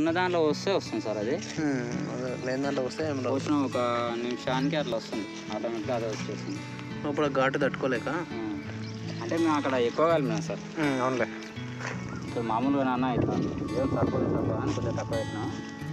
ఉన్న దాంట్లో వస్తుంది సార్ అది. లేని దాంట్లో వస్తే వచ్చిన ఒక నిమిషానికి అట్లా వస్తుంది, ఆటోమేటిక్గా అదే వచ్చేస్తుంది. ఇప్పుడు ఘాటు తట్టుకోలేక అంటే మేము అక్కడ ఎక్కువ కలిపినాం సార్. అవునులే. ఇప్పుడు మామూలుగా నాన్న ఇట్లా ఏం తక్కువ అని కొద్దిగా తక్కువ పెట్టినా.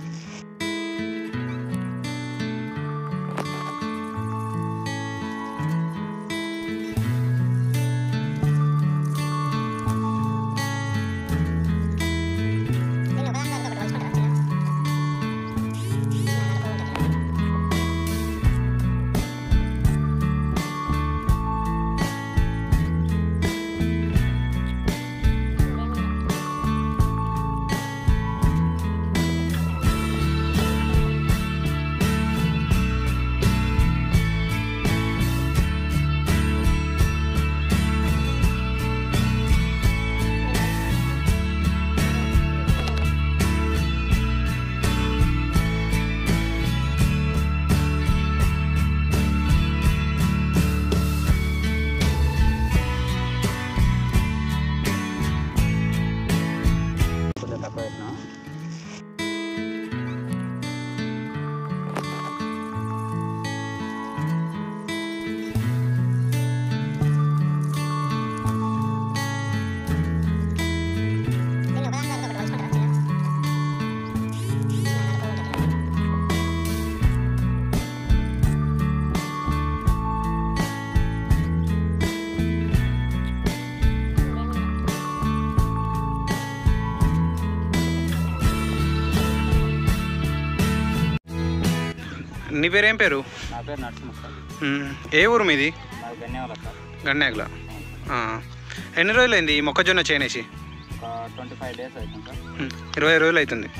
నీ పేరు ఏం పేరు? నా పేరు నరసింహ సార్. ఏ ఊరు మీది? గన్నేవాల సార్. గన్నేగల. ఎన్ని రోజులు అయింది ఈ మొక్కజొన్న చేనేసి? 25 days అవుతుంది సార్. 20 రోజులు అవుతుంది.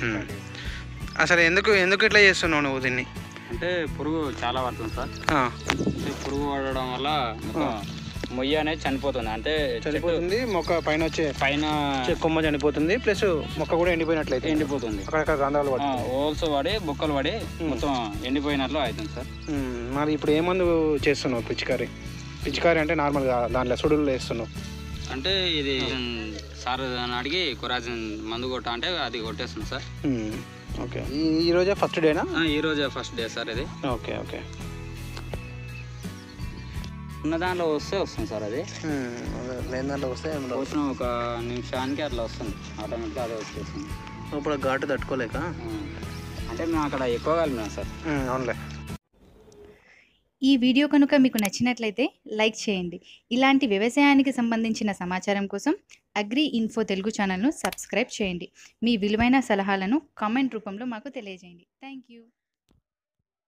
అసలు ఎందుకు ఇట్లా చేస్తున్నావు నువ్వు దీన్ని? అంటే పురుగు చాలా పడుతుంది సార్. పురుగు పడడం వల్ల మొయ్య అనేది చనిపోతుంది. అంటే చనిపోతుంది, మొక్క పైన కొమ్మ చనిపోతుంది, ప్లస్ మొక్క కూడా ఎండిపోతుంది. అక్కడక్కడ రంధ్రాలు పడి హోల్స్ పడి బొక్కలు పడి మొత్తం ఎండిపోయినట్లు అవుతుంది సార్. మరి ఇప్పుడు ఏ మందు చేస్తున్నావు? పిచికారి అంటే నార్మల్గా దాంట్లో సుడులు వేస్తున్నావు? అంటే ఇది సార్ అడిగి కొరాజిన్ మందు కొట్ట అంటే అది కొట్టేస్తుంది సార్. ఓకే. ఈ రోజే ఫస్ట్ డేనా? ఈ రోజే ఫస్ట్ డే సార్ ఇది. Okay okay. ఉన్న దాంట్లో వస్తుంది సార్ అది. లేని దాంట్లో వస్తే వచ్చిన ఒక నిమిషానికి అట్లా వస్తుంది, ఆటోమేటిక్గా అదే వచ్చేస్తుంది. ఇప్పుడు ఘాటు తట్టుకోలేక అంటే మేము అక్కడ ఎక్కువ కలిపినాం సార్. అవునులే. ఈ వీడియో కనుక మీకు నచ్చినట్లయితే లైక్ చేయండి. ఇలాంటి వ్యవసాయానికి సంబంధించిన సమాచారం కోసం అగ్రి ఇన్ఫో తెలుగు ఛానల్ను సబ్స్క్రైబ్ చేయండి. మీ విలువైన సలహాలను కామెంట్ రూపంలో మాకు తెలియజేయండి. Thank you.